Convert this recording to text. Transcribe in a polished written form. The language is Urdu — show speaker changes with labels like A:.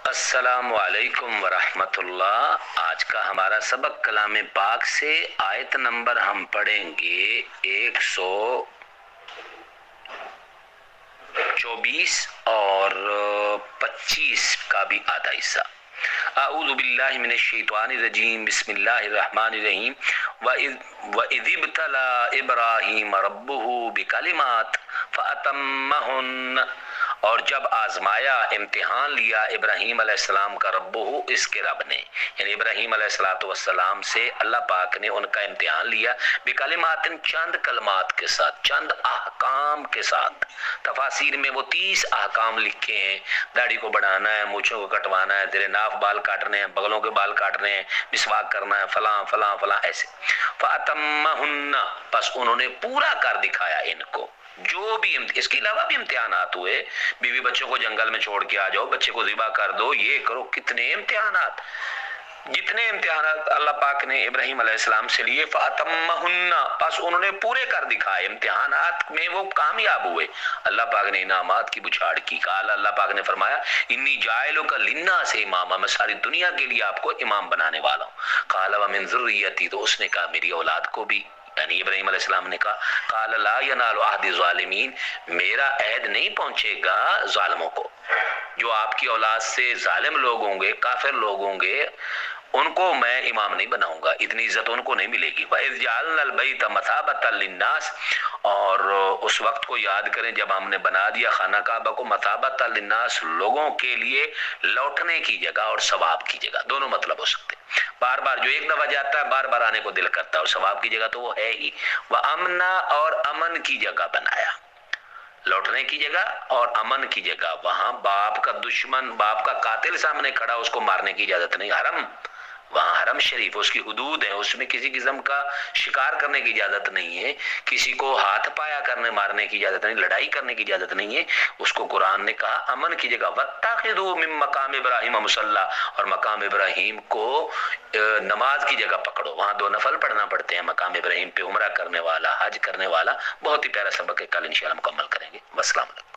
A: السلام علیکم ورحمۃ اللہ۔ آج کا ہمارا سبق کلام پاک سے آیت نمبر ہم پڑھیں گے 124 اور 25 کا بھی آدھا حصہ۔ اعوذ باللہ من الشیطان الرجیم، بسم اللہ الرحمن الرحیم۔ وَإِذِ ابْتَلَىٰ إِبْرَاهِيمَ رَبُّهُ بِكَلِمَاتٍ فَأَتَمَّهُنَّ، اور جب آزمایا امتحان لیا ابراہیم علیہ السلام کا ربہ، اس کے رب نے، یعنی ابراہیم علیہ السلام سے اللہ پاک نے ان کا امتحان لیا بکلمات، چند کلمات کے ساتھ، چند احکام کے ساتھ۔ تفاسیر میں وہ 30 احکام لکھے ہیں، داڑھی کو بڑھانا ہے، مونچھوں کو کٹوانا ہے، تیرے ناف بال کاٹنے ہیں، بغلوں کے بال کاٹنے ہیں، مسواک کرنا ہے، فلاں فلاں فلاں، ایسے۔ فَأَتَمَّهُنَّ، بس انہوں نے پورا کر دکھایا ان کو۔ جو بھی اس کے علاوہ بھی امتحانات ہوئے، بیوی بچوں کو جنگل میں چھوڑ کے آ جاؤ، بچے کو ذبح کر دو، یہ کرو، کتنے امتحانات، جتنے امتحانات اللہ پاک نے ابراہیم علیہ السلام سے لیے۔ فَأَتَمَّهُنَّ، پس انہوں نے پورے کر دکھائے، امتحانات میں وہ کامیاب ہوئے، اللہ پاک نے انعامات کی بچھاڑ کی۔ قال، اللہ پاک نے فرمایا، انی جاعلک للناس اماما، میں ساری دنیا کے لیے آپ کو امام بنانے والا ہوں۔ قال ومن ذریتی، تو اس نے کہا میری اولاد کو بھی، یعنی ابراہیم علیہ السلام نے کہا، قال لا ینال عہد الظالمین، میرا عہد نہیں پہنچے گا ظالموں کو، جو آپ کی اولاد سے ظالم لوگ ہوں گے، کافر لوگ ہوں گے، ان کو میں امام نہیں بناؤں گا، اتنی عزت ان کو نہیں ملے گی۔ وَإِذْ جَعَلْنَا الْبَيْتَ مَثَابَةً لِلنَّاسِ، اور اس وقت کو یاد کریں جب ہم نے بنا دیا خانہ کعبہ کو مَثَابَةً لِلنَّاسِ، لوگوں کے لیے لوٹنے کی جگہ اور ثواب کی جگہ، دونوں مطلب ہو سکتے ہیں۔ بار بار جو ایک دفعہ جاتا ہے بار بار آنے کو دل کرتا ہے، اور ثواب کی جگہ تو وہ ہے ہی۔ وَأَمْنًا، اور امن کی جگہ بنایا، لوٹنے کی جگہ اور امن کی جگہ۔ وہاں باپ کا دشمن، باپ کا قاتل سامنے کھڑا، اس کو مارنے کی اجازت نہیں۔ حرم، وہاں حرم شریف، اس کی حدود ہیں، اس میں کسی قسم کا شکار کرنے کی اجازت نہیں ہے، کسی کو ہاتھ پایا کرنے مارنے کی اجازت نہیں، لڑائی کرنے کی اجازت نہیں ہے، اس کو قرآن نے کہا امن کی جگہ۔ وَاتَّخِذُوا مِن مَقَامِ إِبْرَاهِيمَ مُصَلًّى، اور مقام ابراہیم کو نماز کی جگہ پکڑو، وہاں 2 نفل پڑھنا پڑتے ہیں مقام ابراہیم پہ، عمرہ کرنے والا، حج کرنے والا۔ بہت ہی پیارا سبق ہے، کل انشاءاللہ مکمل کریں گے۔ والسلام علیکم۔